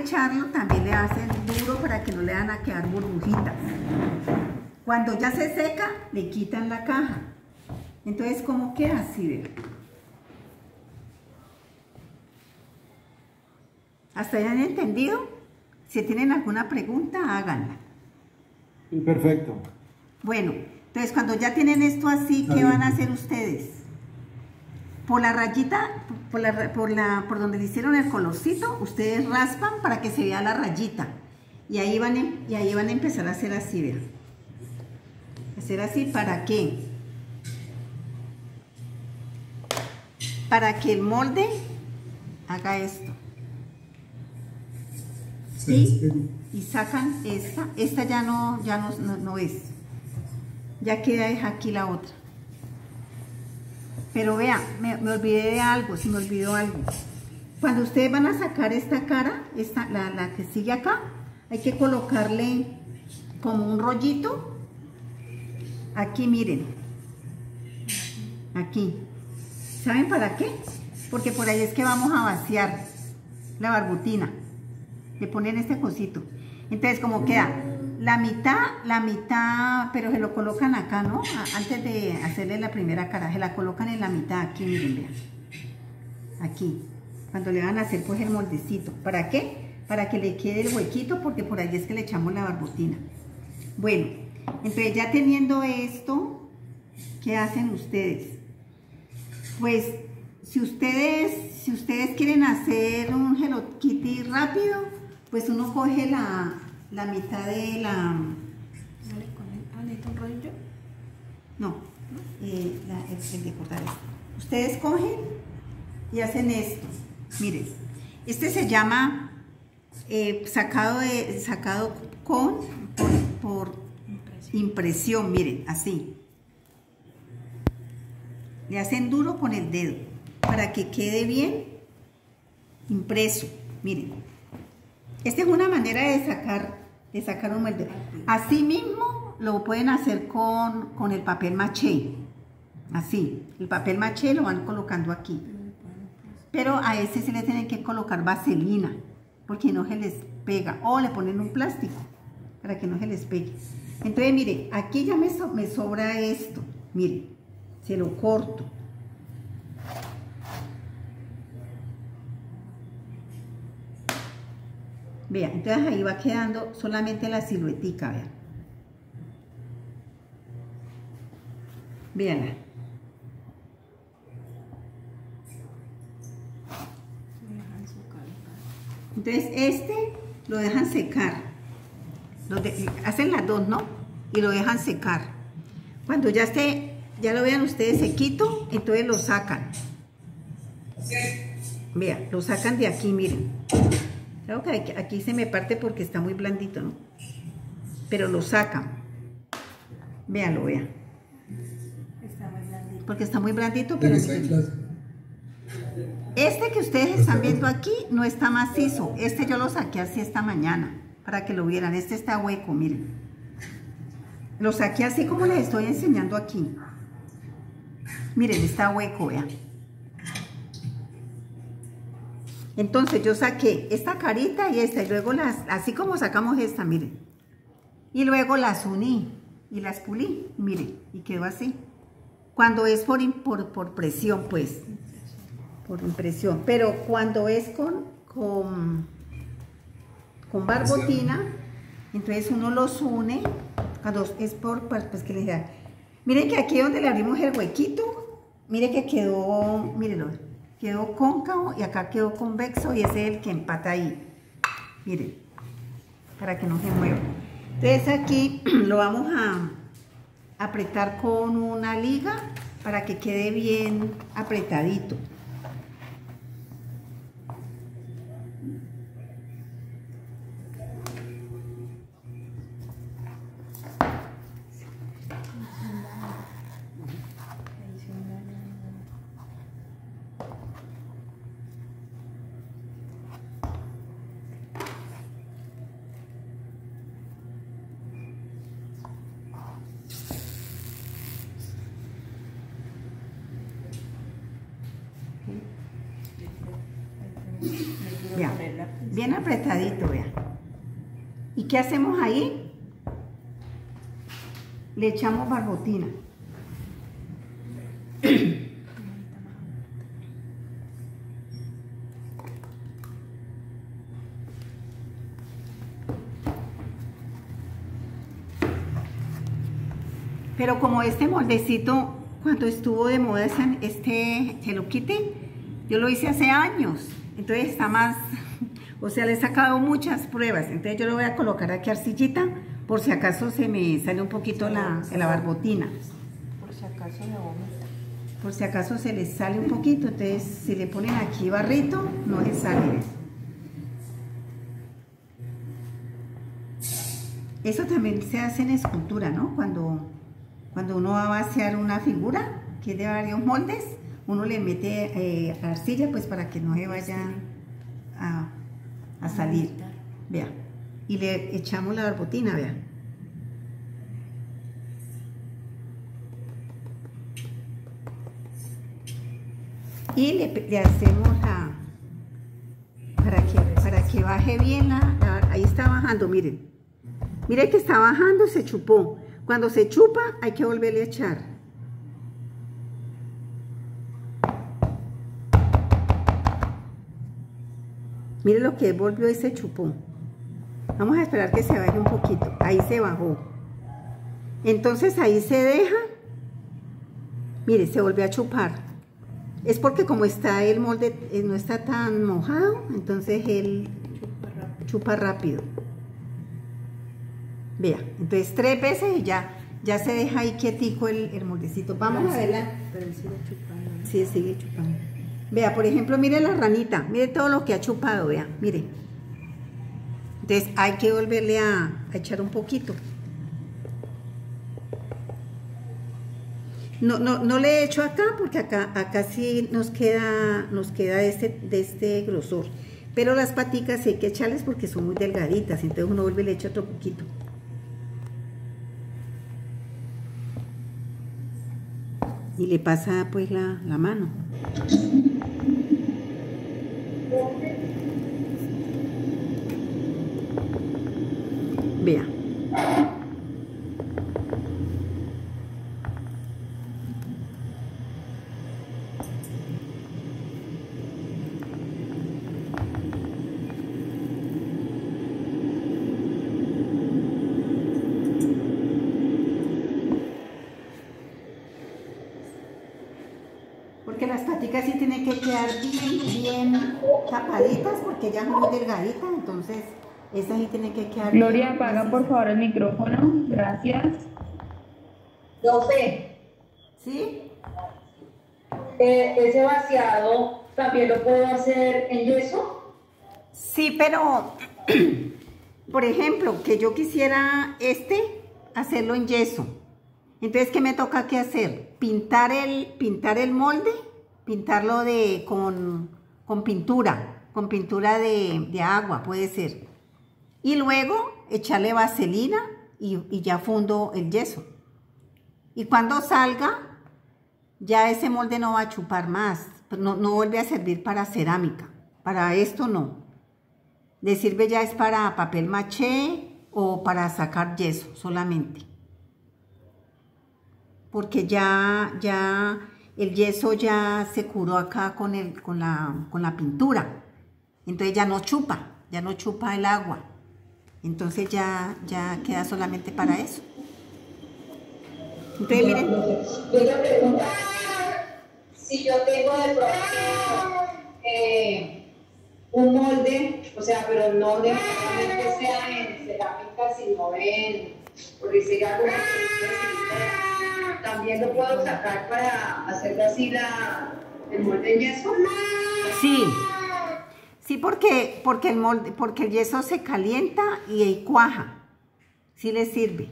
echarlo también le hacen duro para que no le van a quedar burbujitas. Cuando ya se seca, le quitan la caja. Entonces, ¿cómo queda? Así, vean. ¿Hasta ya han entendido? Si tienen alguna pregunta, háganla. Sí, perfecto. Bueno, entonces cuando ya tienen esto así, ¿qué van a hacer ustedes? Por la rayita, por donde le hicieron el colorcito, ustedes raspan para que se vea la rayita. Y ahí van a empezar a hacer así, vean. Hacer así, ¿para qué? Para que el molde haga esto. Y sacan esta ya no es. Ya queda aquí la otra. Pero vean, me olvidé de algo, se me olvidó algo. Cuando ustedes van a sacar esta cara, la que sigue acá, hay que colocarle como un rollito. Aquí, miren. Aquí. ¿Saben para qué? Porque por ahí es que vamos a vaciar la barbotina. Le ponen este cosito. Entonces, como queda la mitad, pero se lo colocan acá, ¿no? Antes de hacerle la primera cara, se la colocan en la mitad, aquí, miren, vean. Aquí. Cuando le van a hacer, pues, el moldecito. ¿Para qué? Para que le quede el huequito, porque por ahí es que le echamos la barbotina. Bueno, entonces ya teniendo esto, ¿qué hacen ustedes? Pues, si ustedes quieren hacer un Hello Kitty rápido, pues uno coge la mitad de la... ¿Necesita un rollo? No, el de cortar esto. Ustedes cogen y hacen esto. Miren, este se llama sacado por impresión, miren, así. Le hacen duro con el dedo para que quede bien impreso, miren. Esta es una manera de sacar un molde. Así mismo lo pueden hacer con el papel maché. Así, el papel maché lo van colocando aquí. Pero a ese se le tienen que colocar vaselina, porque no se les pega. O le ponen un plástico para que no se les pegue. Entonces, mire, aquí ya me sobra esto. Mire, se lo corto. Vean, entonces ahí va quedando solamente la siluetica, vean. Véanla. Entonces este lo dejan secar. Hacen las dos, ¿no? Y lo dejan secar. Cuando ya lo vean ustedes sequito, entonces lo sacan. Vean, lo sacan de aquí, miren. Claro que aquí se me parte porque está muy blandito, ¿no? Pero lo sacan. Véanlo, vean. Está muy blandito. Porque está muy blandito, pero miren. Este que ustedes están viendo aquí no está macizo. Este yo lo saqué así esta mañana, para que lo vieran. Este está hueco, miren. Lo saqué así como les estoy enseñando aquí. Miren, está hueco, vean. Entonces yo saqué esta carita y esta, y luego así como sacamos esta, miren. Y luego las uní y las pulí, miren, y quedó así. Cuando es por presión, pues, por impresión. Pero cuando es con barbotina, entonces uno los une, cuando es pues que les da. Miren que aquí donde le abrimos el huequito, miren que quedó, mírenlo, quedó cóncavo y acá quedó convexo y ese es el que empata ahí. Miren, para que no se mueva. Entonces aquí lo vamos a apretar con una liga para que quede bien apretadito. bien apretadito, vea. ¿Y qué hacemos ahí? Le echamos barbotina. Pero como este moldecito, cuando estuvo de moda este Hello Kitty, yo lo hice hace años, entonces está más, o sea, le he sacado muchas pruebas, entonces yo le voy a colocar aquí arcillita, por si acaso se me sale un poquito la barbotina. Por si acaso le vomita. Por si acaso se les sale un poquito, entonces si le ponen aquí barrito, no les sale. Eso también se hace en escultura, ¿no? Cuando uno va a vaciar una figura, que es de varios moldes, uno le mete arcilla, pues para que no se vaya a salir. Vea. Y le echamos la barbotina, vea. Y le hacemos para que baje bien ahí está bajando, miren. Miren que está bajando, se chupó. Cuando se chupa, hay que volverle a echar. Miren lo que volvió y se chupó. Vamos a esperar que se baje un poquito. Ahí se bajó. Entonces ahí se deja. Mire, se volvió a chupar. Es porque como está el molde, no está tan mojado, entonces él chupa rápido. Vea, entonces 3 veces y ya se deja ahí quietico el moldecito. Vamos a verla. Pero él sigue chupando. Sí, sigue chupando. Vea, por ejemplo, mire la ranita, mire todo lo que ha chupado, vea, mire. Entonces hay que volverle a echar un poquito. No le he hecho acá porque acá sí nos queda de este grosor. Pero las paticas hay que echarles porque son muy delgaditas, entonces uno vuelve y le echa otro poquito. Y le pasa pues la mano. Vea. Porque las paticas sí tienen que quedar bien tapaditas porque ellas son muy delgaditas, entonces esas sí tienen que quedar Gloria, bien apaga macizas. por favor el micrófono, gracias. Profe, ¿Sí? ese vaciado también lo puedo hacer en yeso. Sí, pero por ejemplo, que yo quisiera hacerlo en yeso. Entonces, ¿qué me toca que hacer? Pintar el molde, pintarlo con pintura de agua, puede ser. Y luego echarle vaselina y ya fundo el yeso. Y cuando salga, ya ese molde no va a chupar más, no vuelve a servir para cerámica, para esto no. Le sirve ya es para papel maché o para sacar yeso solamente. Porque ya el yeso ya se curó acá con la pintura. Entonces ya no chupa el agua. Entonces ya queda solamente para eso. Entonces miren. Yo le pregunto si yo tengo de pronto un molde, o sea, pero no necesariamente sea en cerámica, sino por decir algo, también lo puedo sacar para hacer así el molde en yeso. Sí, porque el yeso se calienta y ahí cuaja. Sí le sirve.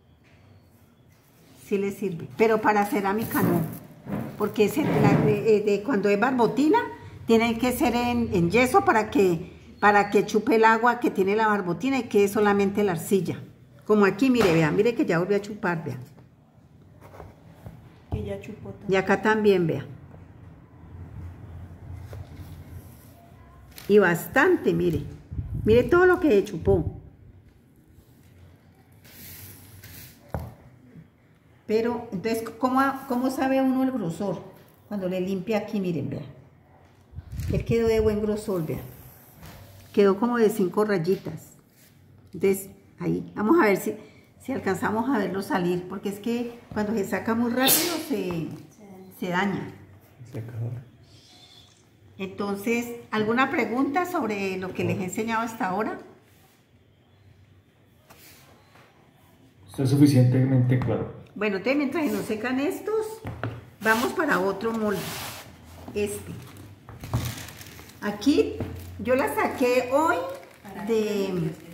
Sí le sirve. Pero para cerámica no. Porque cuando es barbotina, tiene que ser en yeso para que chupe el agua que tiene la barbotina y quede solamente la arcilla. Como aquí, mire, vean, mire que ya volvió a chupar, vean. Que ya chupó todo. Y acá también, vean. Y bastante, mire. Mire todo lo que chupó. Pero, entonces, ¿cómo sabe uno el grosor? Cuando le limpia aquí, miren, vean. Él quedó de buen grosor, vean. Quedó como de 5 rayitas. Entonces, ahí, vamos a ver si alcanzamos a verlo salir, porque es que cuando se saca muy rápido se daña. Secador. Entonces, ¿alguna pregunta sobre lo que les he enseñado hasta ahora? Está suficientemente claro. Bueno, entonces mientras se nos secan estos, vamos para otro molde. Aquí, yo la saqué hoy de